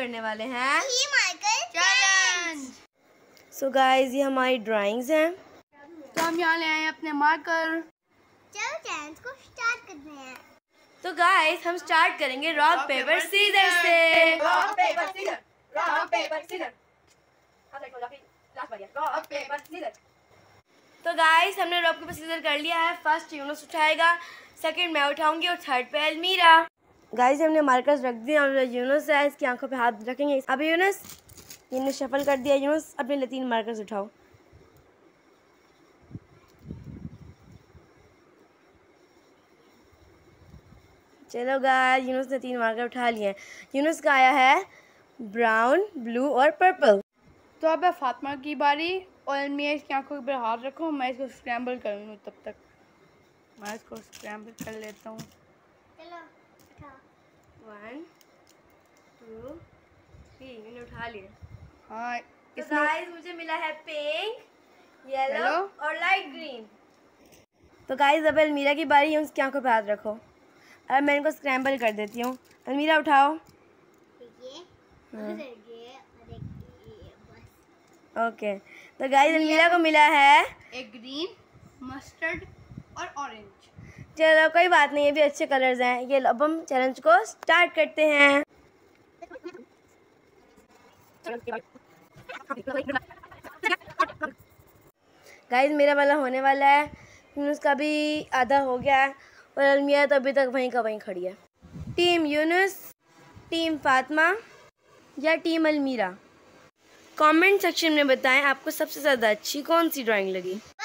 करने वाले हैं चैलेंज। सो गाइस ये हमारी ड्राइंग्स हैं। तो हम यहाँ ले आए हैं अपने मार्कर। चलो चैलेंज को स्टार्ट करते हैं। तो गाइस हम स्टार्ट करेंगे रॉक पेपर सीजर से। Rock paper scissor, rock paper scissor. तो गाइस हमने रॉक पेपर सीजर कर लिया है। फर्स्ट यूनुस उठाएगा, सेकंड मैं उठाऊंगी और थर्ड पे अलमीरा। गाइस हमने मार्कर्स रख दिए और यूनुस है इसकी आंखों पे हाथ रखेंगे। अब यूनुस इन्हें शफल कर दिया। यूनुस अपने लिए 3 मार्कर्स उठाओ। चलो गाइस यूनुस ने 3 मार्कर उठा लिए हैं। यूनुस का आया है ब्राउन, ब्लू और पर्पल। तो अब है फातिमा की बारी और मैं इसकी आंखों पर हाथ रखूँ, मैं इसको स्क्रैम्बल कर लूँ। तब तक मैं इसको स्क्रैम्बल कर लेता हूँ। चलो उठाओ। 1 2 3 मैंने उठा लिए। हाँ तो गाइस मुझे मिला है पिंक, येलो और लाइट ग्रीन। तो गाइस अब अलमीरा की बारी है, उसकी आंखों पे हाथ रखो। अब मैं इनको स्क्रैम्बल कर देती हूँ। अलमीरा उठाओ। ओके तो गाइस अलमीरा को मिला है एक ग्रीन, मस्टर्ड और ऑरेंज। चलो कोई बात नहीं, ये भी अच्छे कलर्स हैं। ये अब हम चैलेंज को स्टार्ट करते हैं। गाइस मेरा वाला होने वाला है, उसका भी आधा हो गया है और अलमीरा तो अभी तक वहीं का वहीं खड़ी है। टीम यूनुस, टीम फातिमा या टीम अलमीरा? कमेंट सेक्शन में बताएं आपको सबसे ज़्यादा अच्छी कौन सी ड्राइंग लगी।